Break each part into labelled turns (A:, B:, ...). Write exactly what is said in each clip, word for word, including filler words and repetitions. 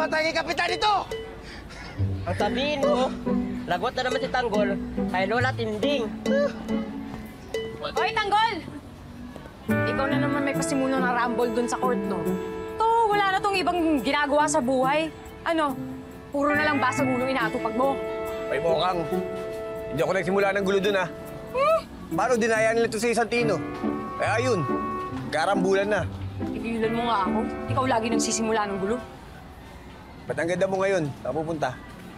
A: mamatay kay Kapitan ito!
B: Ang sabihin mo, lagot na naman si Tanggol kay Lola Tinding.
C: Hoy, Tanggol! Ikaw na naman may pasimuno ng rumble dun sa court, no? To, wala na tong ibang ginagawa sa buhay. Ano, puro na lang basag ulo inaatupag mo.
A: Ay, Mokang. Hindi ako nagsimula ng gulo dun, ha? Hmm? Paano dinayaan nila ito sa Santino? Kaya yun, karambulan na.
C: Tigilan mo nga ako. Ikaw lagi nagsisimula ng gulo.
A: Ba't ang ganda mo ngayon? Saan pupunta?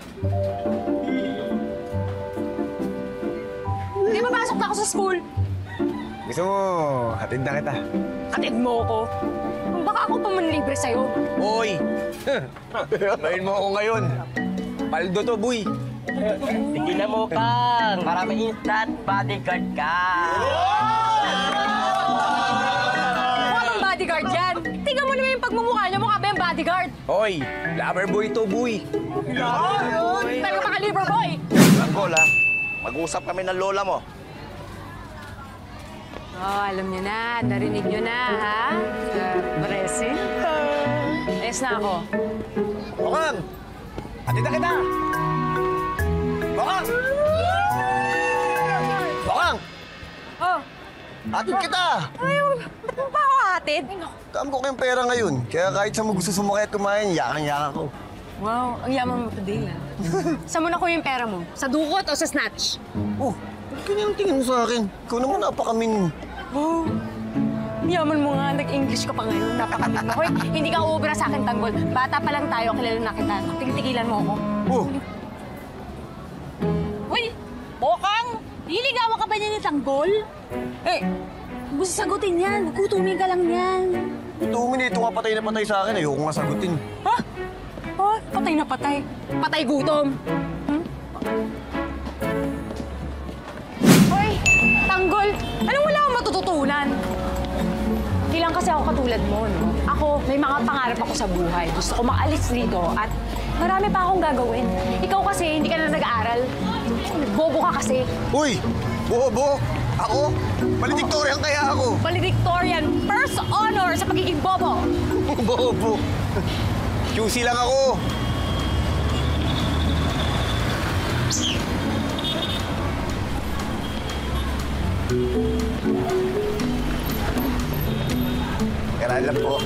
C: Hindi, papasok na ako sa school.
A: Gusto mo, hatid na kita.
C: Hatid mo ako. Baka ako pa manlibre sa'yo.
A: Hoy! Bayin mo ako ngayon. Paldo to, boy.
B: Sige na mo, Kang. Para may instant bodyguard ka.
C: Mukha bang bodyguard yan? Tingnan mo naman yung pagmumukha niya. Mukha ba yung bodyguard?
A: Hoy! Lover boy to, boy.
C: Talaga makalibre, boy!
D: Tanggol, ha? Mag-usap kami ng lola mo.
C: Oh, alam niyo na. Narinig niyo na, ha? Uh, Bresi. Ayos na ako.
A: Mokang! Hatid na kita! Mokang! Mokang!
C: Oh,
A: Hatid kita!
C: ay, ba't mo pa ako hatid?
A: Kaam ko kayong pera ngayon. Kaya kahit sa mo gusto sumakay at kumain, yakan-yakan ko.
C: Wow, ang yaman mo today, ha? Saan mo na ko yung pera mo? Sa dukot o sa snatch?
A: Oh, ba't ganyan ang tingin mo sa akin? Ikaw naman napakamin.
C: Oh, yaman mo nga. Nag-English ka pa ngayon. Napakabig mo. Hoy, hindi ka uubra sa akin, Tanggol. Bata pa lang tayo, kilala na kita. Tigil-tigilan mo ako.
A: Oh,
E: Uy! Bokang! Liligawan ka ba niya ni Tanggol? Eh, gusto sagutin yan. Gutumin ka lang yan.
A: two minutes nga patay na patay sa akin. Ayoko nga sagutin.
C: Ha? Oh, patay na patay. Patay gutom. Hmm? Hoy, Tanggol! Anong wala akong matututunan? Hindi lang kasi ako katulad mo, no? Ako, may mga pangarap ako sa buhay. Gusto ko makaalis dito at marami pa akong gagawin. Ikaw kasi, hindi ka na nag-aaral. Bobo ka kasi.
A: Uy! Bobo! Ako? Valedictorian kaya ako!
C: Valedictorian, first honor sa pagiging bobo.
A: Bobo! Q C lang ako! Kailan lang po.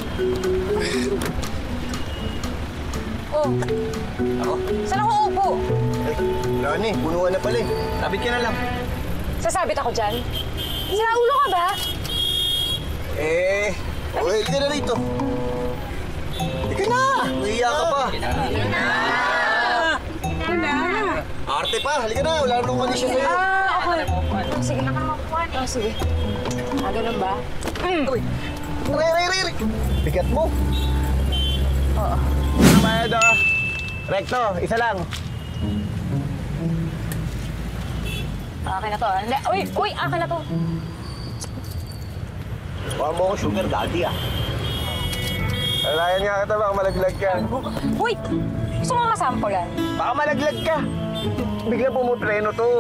C: Oh,
A: Ako?
C: saan ako upo?
A: Eh, wala na eh. Punuan na pala eh. Sabit ka na lang.
C: Sasabit ako dyan? Sira ulo ka ba?
A: Eh, uy, ka na rito. Ika na! Mahiya ka pa.
C: Wala.
A: Arte pa, halika na. Wala namang kondisyon sa'yo.
C: Ah, okay. Oh, sige. Oh, sige. Ah, ganun ba? Mm.
A: Uy, ray, ray, ray, ray. Bigat mo.
C: Oo.
A: Bayad ah. Recto, isa lang.
C: Akin na to. ah. Hindi. Uy, uy, akin na to.
D: Baka mo ako sugar daddy, ah.
A: Alayan nga kita, baka malaglag ka.
C: Uy, gusto mo kasampulan?
A: Baka malaglag ka. Bigla pumutreno to.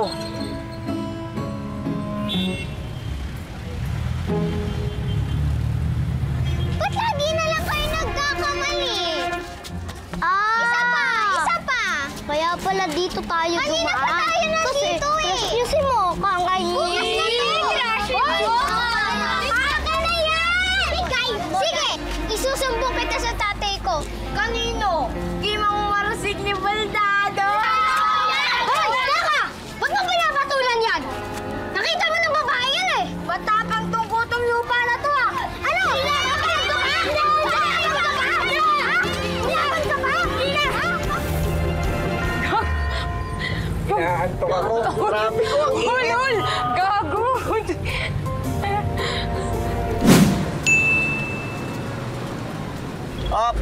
F: Ba't lagi na lang kayo nagkakamali? Ah! Isa pa! Isa pa! Kaya pala dito tayo dumaan. Kanina pa tayo nandito eh! Kasi crush niyo si Mokang ay... Crush mo! Akin na yan! Ikay! Sige! Isusumbong kita sa tatay ko. Kanino? Kimang marasig ni Baldado! Hoy! Teka! Ba't mo pinapatulan yan? Nakita mo ng babae yan eh! Matapang tong kutong lupa na to ah! Ano? Hinahapan ka ba? Hinahapan ka ba? Hinahapan ka ba?
A: Inaantok ako. Grabe ko ang
C: Uy,
A: init.
C: lol! Gago!
A: Up!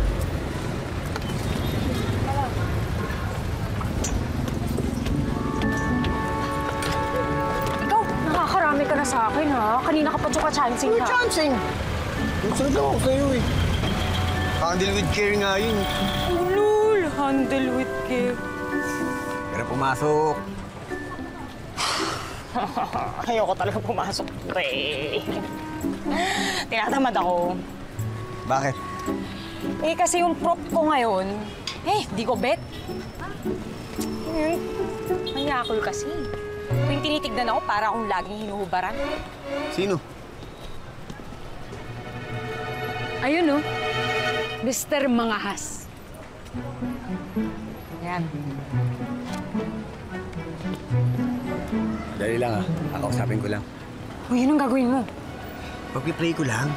C: Ikaw, nakakarami ka na sa akin, ha? Kanina ka pa tsuka-chancing
A: Uy,
C: ka.
A: chancing! Gusto lang ako sa'yo eh. Handle with care nga yun.
C: Oh, lol! Handle with care.
A: Pero pumasok.
E: Ayoko talaga pumasok, pre. Tinatamad ako.
A: Bakit?
C: Eh, kasi yung prop ko ngayon, Eh, di ko bet. Hmm, manyakol kasi. Kung tinitignan ako, para akong laging hinuhubaran.
A: Sino?
C: Ayun, oh. Mister Mangahas. Yan.
A: Dali lang ah. Kakausapin ko lang.
C: O, yun ang gagawin mo.
A: Pag-pray ko lang.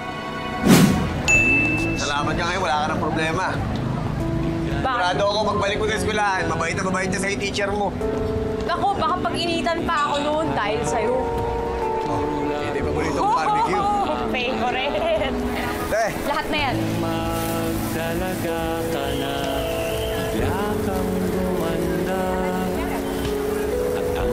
A: Salamat ka ngayon, wala ka ng problema. Sigurado ako, pagbalik ko sa eskwelahan, mabait na mabait na sa'yo teacher mo.
C: Ako, baka pag-initan pa ako noon dahil sa'yo.
A: Oh, hindi pa paborito kong barbecue.
C: Favorite.
A: Eh,
C: Lahat na yan.
G: Magdalaga ka na, yakang gumanda, at ang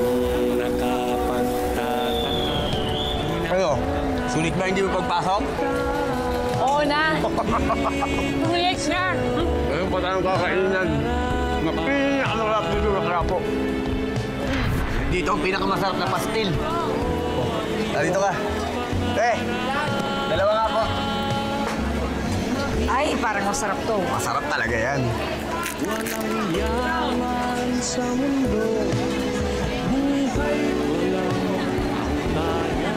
G: nakapagtatanggap.
A: ano? Sulit ba hindi mo pagpasok?
C: Oo na. Tumilex na.
A: Ayun pa tayong kakainan. Nga pinakamasarap dito na krapo. Dito ang pinakamasarap na pastil. Oh, dito ka. Eh, dalawa nga po.
C: Ay, parang masarap to.
A: Masarap talaga yan.
G: Walang yaman sa mundo, buhay walang kaya.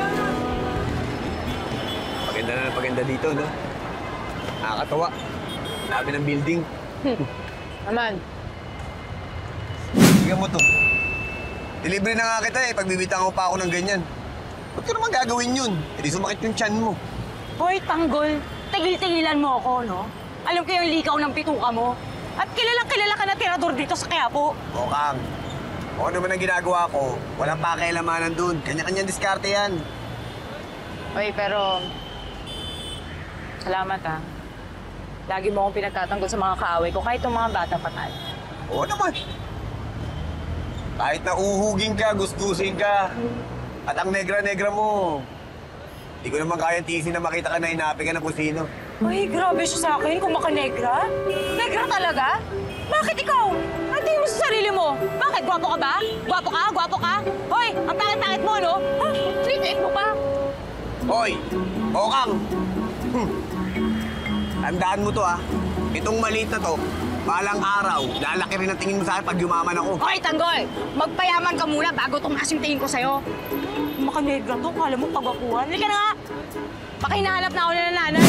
A: Paganda na ng paganda dito, no? Nakakatawa. Labi ng building.
C: Naman.
A: Bigyan mo to. Delivery na nga kita eh. Pagbibitang ko pa ako ng ganyan. Ba't ko naman gagawin yun? E di sumakit yung tiyan mo.
C: Hoy, Tanggol. Tigil-tigilan mo ako, no? Alam ko yung likaw ng pituka mo. At kilalang kilala ka na tirador dito sa Quiapo.
A: O, Kang. O ano naman ang ginagawa ko? Walang pakialamanan dun. Kanya-kanyang diskarte yan.
C: Hoy, pero... Salamat, ah. Lagi mo akong pinagtatanggol sa mga kaaway ko, kahit yung mga bata patay.
A: Oo naman. Kahit na uhugin ka, gustusin ka. At ang negra-negra mo. Hindi ko naman kaya tiisin na makita ka na hinapi ka na kung sino.
C: Ay, grabe siya sa akin kung maka-negra. Negra talaga? Bakit ikaw? Ang tingin mo sa sarili mo? Bakit? Gwapo ka ba? Gwapo ka? Gwapo ka? Hoy, ang pangit-pangit mo, no? Ha? Sweet mo pa?
A: Hoy! Okang! Hmm. Tandaan mo to, ha? Itong maliit na to, balang araw, lalaki rin ang tingin mo sa akin pag yumaman ako.
C: Hoy, Tanggol! Magpayaman ka muna bago tumaas yung tingin ko sa'yo. Maka-negra to, kala mo pagwapuhan. Halika na nga! Baka hinahanap na ako na ng nanay.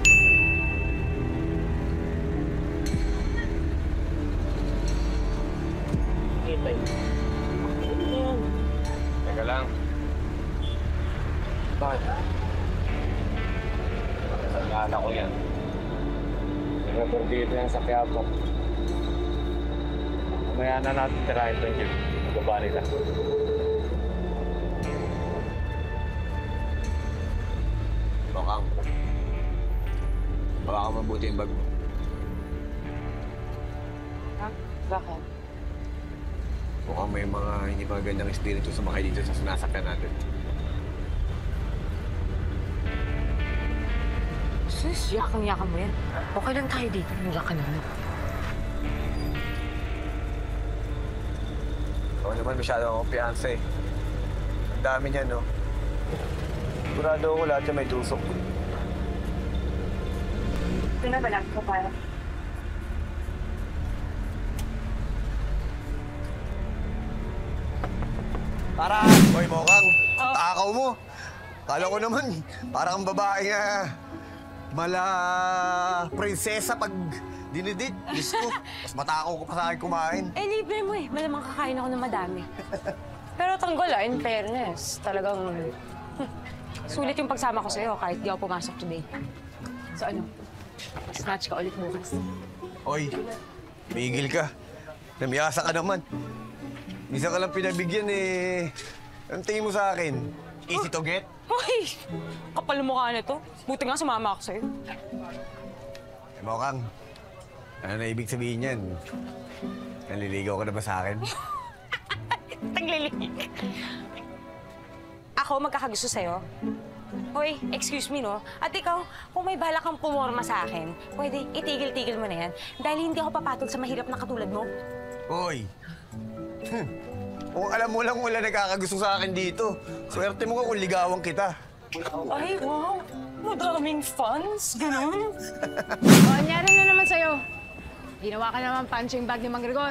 A: Teka lang. Bakit? Sandaan ako yan.
H: Dito yan sa Quiapo. Mamaya na natin tirahin ito yung baba nila.
A: Bokang. Baka ka mabuti yung bag mo.
C: Ha? Bakit?
A: Mukhang may mga hindi magandang espiritu sumakay dito sa sinasakyan natin.
C: Sus, yakang-yakang mo yan. Okay lang tayo dito. Nila ka naman.
A: Ako naman masyado akong fiancé. Ang dami niyan, no? Sigurado ako lahat yan may tusok.
C: Pinabalag ko para.
A: Para! Hoy, Bokang! Takaw mo! Kala ko naman, parang babae nga mala prinsesa pag dinidit. Diyos ko, mas matakaw ko pa sa akin kumain.
C: Eh, libre mo eh. Malamang kakain ako ng madami. Pero Tanggol, ah, in fairness, talagang sulit yung pagsama ko sa'yo kahit di ako pumasok today. So ano, snatch ka ulit bukas.
A: Hoy, bigil ka. Namiyasa ka naman. Minsan ka lang pinabigyan eh. Anong tingin mo sa akin? Easy to get?
C: Hoy! Kapal mukha na to. Buti nga sumama ako sa'yo.
A: Eh, Bokang, ano na ibig sabihin yan? Naliligaw ka na ba sa akin?
C: Taglilig. Ako magkakagusto sa'yo. Hoy, excuse me, no? At ikaw, kung may bala kang pumorma sa akin, pwede itigil-tigil mo na yan dahil hindi ako papatol sa mahirap na katulad mo.
A: Hoy! Hmm. Kung alam mo lang wala nagkakagusto sa akin dito, swerte mo ka kung ligawan kita.
C: Ay, wow! Madaming fans, ganun. O, anyari na naman sa'yo. Ginawa ka naman punching bag ni Mang Gregor.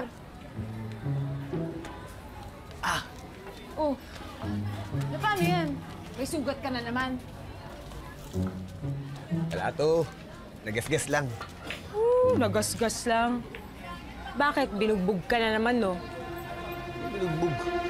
A: Ah!
C: Oh, na paano yan? May sugat ka na naman.
A: Wala to. Nagasgas lang.
C: Uh, nagasgas lang. Bakit? Binugbog ka na naman, no?
A: Binugbog.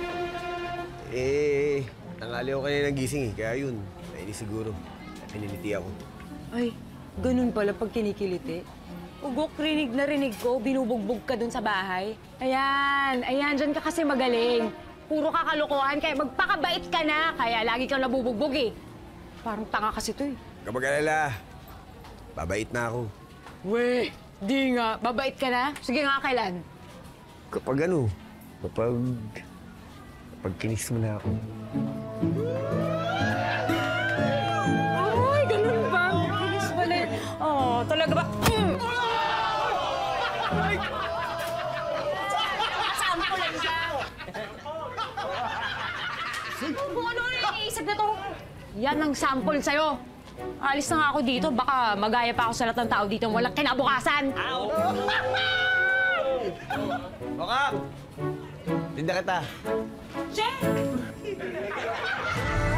A: Eh, tangali ako kanina nagising eh. Kaya yun, nainis siguro. Piniliti ako.
C: Ay, ganun pala pag kinikiliti. Ugok, rinig na rinig ko, binubugbog ka dun sa bahay. Ayan, ayan, dyan ka kasi magaling. Puro kakalokohan, kaya magpakabait ka na. Kaya lagi kang nabubugbog eh. Parang tanga kasi to eh.
A: Kapag alala, babait na ako.
C: Weh, di nga. Babait ka na? Sige nga, kailan?
A: Kapag ano, kapag... kapag kinis mo na ako.
C: Ay, ganun ba? Kinis pala yun. Oh, talaga ba? Mm. Sampulan siya. Kung ano na iniisip na to? Yan ang sample sa'yo. Alis na nga ako dito. Baka magaya pa ako sa lahat ng tao dito walang kinabukasan.
A: Baka! Tinda kita.
C: Che!